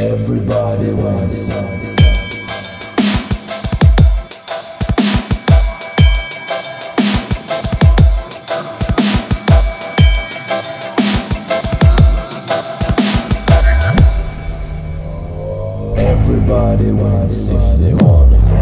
Everybody wants some. Everybody wants if they want it.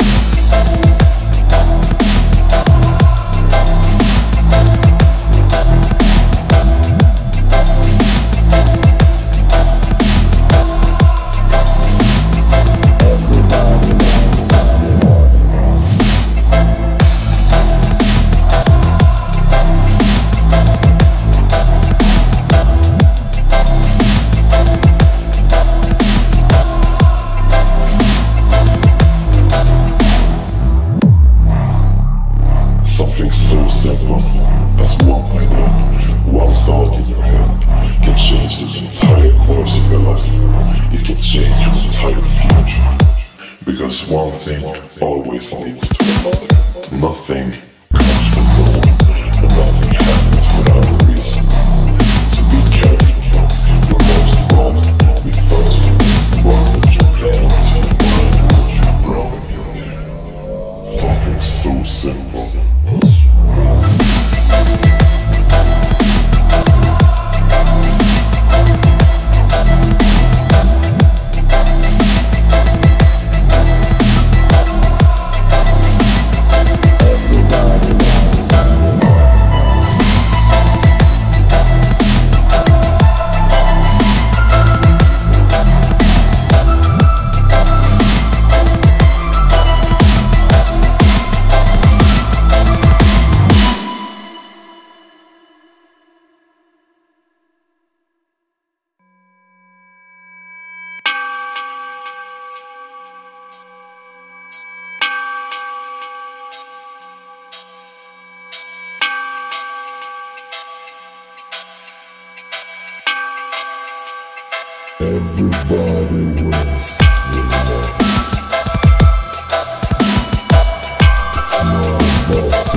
Something so simple as one idea, one thought in your head can change the entire course of your life. It can change your entire future. Because one thing always leads to another. Nothing comes from nowhere, and nothing happens without a reason. So be careful, you're most wrong with thoughts. What you're planning to mind, what you're growing in there. Something so simple. Everybody wants the love. It's not about the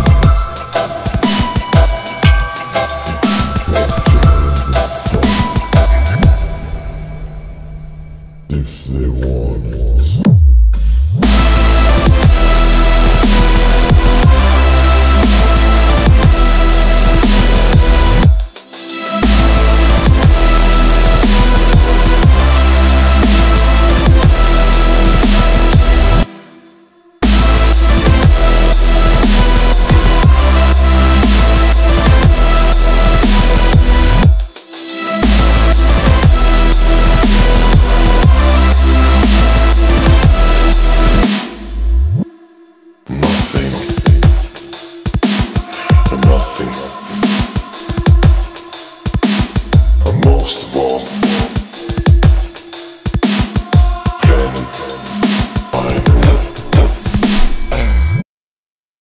if they want it. Nothing. Most